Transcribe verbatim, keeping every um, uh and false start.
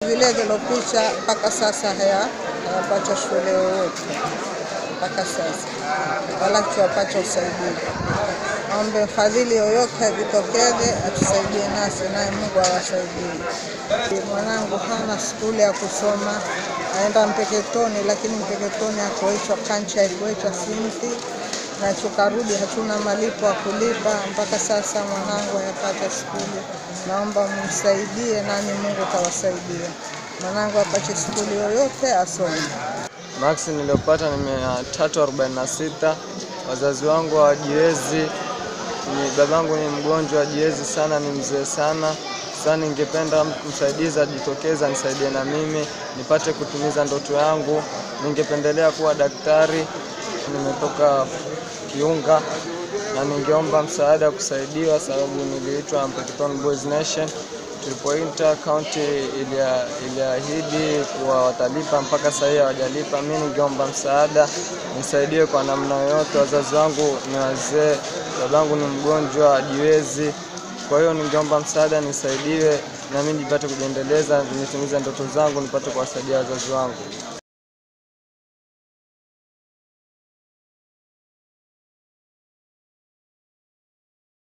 vile vilopita mpaka sasa haya hayapata shule yoyote mpaka sasa, wala tuwapata usaidizi. Naombe mfadhili yoyote ajitokeze atusaidie nasi, naye Mungu awasaidie. Mwanangu hana skuli ya kusoma, aenda Mpeketoni, lakini Mpeketoni hakuitwa kancha, hakuitwa simti, na tukarudi hatuna malipo ya kulipa mpaka sasa. Mwanangu hayapata skuli, naomba mnisaidie, nani Mungu tawasaidia. Mwanangu apate skuli yoyote asome. Max niliyopata ni mia tatu arobaini na sita. Wazazi wangu hawajiwezi. Ni babangu ni mgonjwa, hajiwezi sana, ni mzee sana. Sasa ningependa msaidizi ajitokeza nisaidie na mimi nipate kutimiza ndoto yangu. Ningependelea kuwa daktari. Nimetoka Kiunga na ningeomba msaada kusaidiwa, sababu niliitwa Mpeketoni Boys Nation. Tulipointer county iliahidi kuwa watalipa, mpaka sasa hawajalipa. Mimi ningeomba msaada nisaidie kwa namna yoyote. Wazazi wangu ni wazee, babangu ni mgonjwa, hajiwezi. Kwa hiyo ningeomba msaada nisaidiwe na mimi nipate kujiendeleza, nitimize ndoto zangu, nipate kuwasaidia wazazi wangu.